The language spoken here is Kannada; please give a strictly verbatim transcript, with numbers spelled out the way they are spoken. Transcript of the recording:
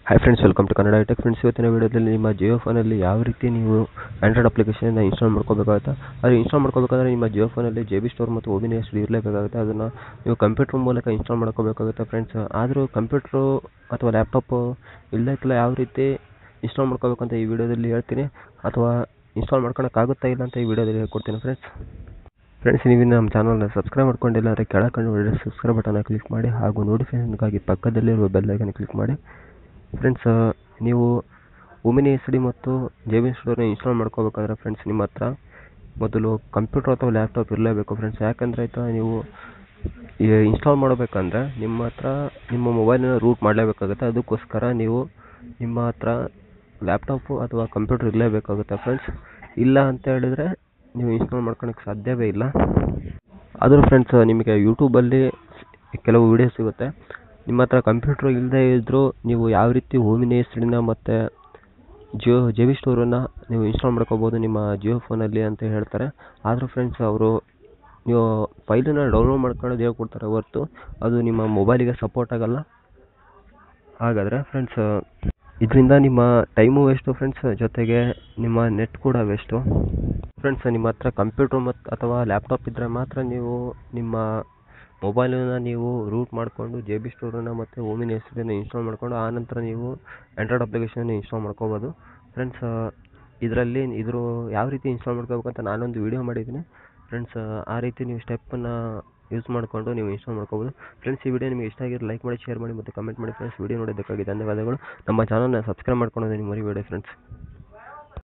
Hi friends, welcome to Kannada tech. Friends, ಇವತ್ತಿನ ವಿಡಿಯೋದಲ್ಲಿ ನಿಮ್ಮ ಜಿಯೋ ಫೋನಲ್ಲಿ ಯಾವ ರೀತಿ ನೀವು ಆಂಡ್ರಾಯ್ಡ್ ಅಪ್ಲಿಕೇಶನ್ ಇನ್ಸ್ಟಾಲ್ ಮಾಡ್ಕೋಬೇಕಾಗುತ್ತೆ. ಅದು ಇನ್ಸ್ಟಾಲ್ ಮಾಡ್ಕೋಬೇಕಾದ್ರೆ ನಿಮ್ಮ ಜಿಯೋ ಫೋನಲ್ಲಿ ಜೆ ಬಿ ಸ್ಟೋರ್ ಮತ್ತು ಓಮಿನಿ ಎಸ್ ಡಿ ಇರಲೇಬೇಕಾಗುತ್ತೆ. ಅದನ್ನು ನೀವು ಕಂಪ್ಯೂಟರ್ ಮೂಲಕ ಇನ್ಸ್ಟಾಲ್ ಮಾಡ್ಕೋಬೇಕಾಗುತ್ತೆ ಫ್ರೆಂಡ್ಸ್. ಆದರೂ ಕಂಪ್ಯೂಟ್ರು ಅಥವಾ ಲ್ಯಾಪ್ಟಾಪು ಇಲ್ಲಕ್ಕೆಲ್ಲ ಯಾವ ರೀತಿ ಇನ್ಸ್ಟಾಲ್ ಮಾಡ್ಕೋಬೇಕು ಅಂತ ಈ ವಿಡಿಯೋದಲ್ಲಿ ಹೇಳ್ತೀನಿ, ಅಥವಾ ಇನ್ಸ್ಟಾಲ್ ಮಾಡ್ಕೊಳಕ್ಕಾಗುತ್ತಾ ಇಲ್ಲ ಅಂತ ಈ ವಿಡಿಯೋದಲ್ಲಿ ಹೇಳ್ಕೊಡ್ತೀನಿ ಫ್ರೆಂಡ್ಸ್. ಫ್ರೆಂಡ್ಸ್, ನೀವು ನಮ್ಮ ಚಾನಲ್ನ ಸಬ್ಸ್ಕ್ರೈಬ್ ಮಾಡ್ಕೊಂಡಿಲ್ಲ ಅಂದರೆ ಕೆಳಕಂಡು ವಿಡಿಯೋ ಸಬ್ಸ್ಕ್ರೈಬ್ ಬಟನ್ನ ಕ್ಲಿಕ್ ಮಾಡಿ, ಹಾಗೂ ನೋಟಿಫಿಕೇಷನ್ಗಾಗಿ ಪಕ್ಕದಲ್ಲಿರುವ ಬೆಲ್ ಐಕನ್ ಕ್ಲಿಕ್ ಮಾಡಿ. ಫ್ರೆಂಡ್ಸ್, ನೀವು ಓಮಿನಿ ಎಸ್ ಡಿ ಮತ್ತು ಜೆ ಬಿ ಸ್ಟೋರ್ನ ಇನ್ಸ್ಟಾಲ್ ಮಾಡ್ಕೋಬೇಕಾದ್ರೆ ಫ್ರೆಂಡ್ಸ್, ನಿಮ್ಮ ಹತ್ರ ಮೊದಲು ಕಂಪ್ಯೂಟರ್ ಅಥವಾ ಲ್ಯಾಪ್ಟಾಪ್ ಇರಲೇಬೇಕು ಫ್ರೆಂಡ್ಸ್. ಯಾಕಂದರೆ ಆಯಿತಾ, ನೀವು ಇನ್ಸ್ಟಾಲ್ ಮಾಡಬೇಕಂದ್ರೆ ನಿಮ್ಮ ಹತ್ರ ನಿಮ್ಮ ಮೊಬೈಲನ್ನ ರೂಟ್ ಮಾಡಲೇಬೇಕಾಗುತ್ತೆ. ಅದಕ್ಕೋಸ್ಕರ ನೀವು ನಿಮ್ಮ ಹತ್ರ ಲ್ಯಾಪ್ಟಾಪು ಅಥವಾ ಕಂಪ್ಯೂಟರ್ ಇರಲೇಬೇಕಾಗುತ್ತೆ ಫ್ರೆಂಡ್ಸ್. ಇಲ್ಲ ಅಂತ ಹೇಳಿದರೆ ನೀವು ಇನ್ಸ್ಟಾಲ್ ಮಾಡ್ಕೊಳಕ್ಕೆ ಸಾಧ್ಯವೇ ಇಲ್ಲ. ಆದರೂ ಫ್ರೆಂಡ್ಸ್, ನಿಮಗೆ ಯೂಟ್ಯೂಬಲ್ಲಿ ಕೆಲವು ವೀಡಿಯೋ ಸಿಗುತ್ತೆ. ನಿಮ್ಮ ಹತ್ರ ಕಂಪ್ಯೂಟ್ರ್ ಇಲ್ಲದೇ ಇದ್ದರೂ ನೀವು ಯಾವ ರೀತಿ ಓಮಿನಿ ಎಸ್ ಡಿನ ಮತ್ತು ಜಿಯೋ ಜೆ ಬಿ ಸ್ಟೋರನ್ನು ನೀವು ಇನ್ಸ್ಟಾಲ್ ಮಾಡ್ಕೋಬೋದು ನಿಮ್ಮ ಜಿಯೋ ಫೋನಲ್ಲಿ ಅಂತ ಹೇಳ್ತಾರೆ. ಆದರೂ ಫ್ರೆಂಡ್ಸ್, ಅವರು ನೀವು ಫೈಲನ್ನು ಡೌನ್ಲೋಡ್ ಮಾಡ್ಕೊಳ್ಳೋದು ಹೇಳ್ಕೊಡ್ತಾರೆ ಹೊರತು ಅದು ನಿಮ್ಮ ಮೊಬೈಲಿಗೆ ಸಪೋರ್ಟ್ ಆಗೋಲ್ಲ. ಹಾಗಾದರೆ ಫ್ರೆಂಡ್ಸ್, ಇದರಿಂದ ನಿಮ್ಮ ಟೈಮು ವೇಸ್ಟು ಫ್ರೆಂಡ್ಸ್, ಜೊತೆಗೆ ನಿಮ್ಮ ನೆಟ್ ಕೂಡ ವೇಸ್ಟು ಫ್ರೆಂಡ್ಸ್. ನಿಮ್ಮ ಹತ್ರ ಕಂಪ್ಯೂಟ್ರ್ ಮತ್ತು ಅಥವಾ ಲ್ಯಾಪ್ಟಾಪ್ ಇದ್ದರೆ ಮಾತ್ರ ನೀವು ನಿಮ್ಮ ಮೊಬೈಲನ್ನು ನೀವು ರೂಟ್ ಮಾಡಿಕೊಂಡು ಜೆ ಬಿ ಸ್ಟೋರನ್ನು ಮತ್ತು ಓಮಿನಿ ಎಸ್ ಡಿನ ಇನ್ಸ್ಟಾಲ್ ಮಾಡಿಕೊಂಡು ಆನಂತರ ನೀವು ಆಂಡ್ರಾಯ್ಡ್ ಅಪ್ಲಿಕೇಶನ್ ಇನ್ಸ್ಟಾಲ್ ಮಾಡ್ಕೋಬೋದು ಫ್ರೆಂಡ್ಸ್. ಇದರಲ್ಲಿ ಇದ್ರ ಯಾವ ರೀತಿ ಇನ್ಸ್ಟಾಲ್ ಮಾಡ್ಕೋಬೇಕು ಅಂತ ನಾನೊಂದು ವೀಡಿಯೋ ಮಾಡಿದ್ದೀನಿ ಫ್ರೆಂಡ್ಸ್. ಆ ರೀತಿ ನೀವು ಸ್ಟೆಪ್ಪನ್ನು ಯೂಸ್ ಮಾಡಿಕೊಂಡು ನೀವು ಇನ್ಸ್ಟಾಲ್ ಮಾಡ್ಕೋಬೋದು ಫ್ರೆಂಡ್ಸ್. ಈ ವಿಡಿಯೋ ನಿಮಗೆ ಇಷ್ಟ ಆಗಿದ್ರೆ ಲೈಕ್ ಮಾಡಿ, ಶೇರ್ ಮಾಡಿ ಮತ್ತು ಕಮೆಂಟ್ ಮಾಡಿ ಫ್ರೆಂಡ್ಸ್. ವಿಡಿಯೋ ನೋಡೋದಕ್ಕಾಗಿ ಧನ್ಯವಾದಗಳು. ನಮ್ಮ ಚಾನಲ್ನ ಸಬ್ಸ್ಕ್ರೈಬ್ ಮಾಡ್ಕೊಳ್ಳೋದು ನಿಮ್ಮ ಮರಿಬೇಡಿ ಫ್ರೆಂಡ್ಸ್.